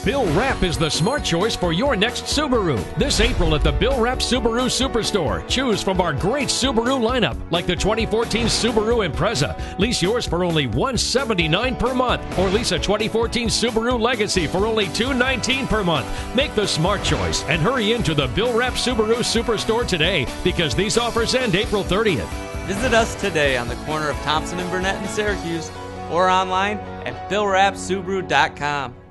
Bill Rapp is the smart choice for your next Subaru. This April at the Bill Rapp Subaru Superstore, choose from our great Subaru lineup, like the 2014 Subaru Impreza. Lease yours for only $179 per month, or lease a 2014 Subaru Legacy for only $219 per month. Make the smart choice and hurry into the Bill Rapp Subaru Superstore today, because these offers end April 30th. Visit us today on the corner of Thompson and Burnet in Syracuse, or online at BillRappSubaru.com.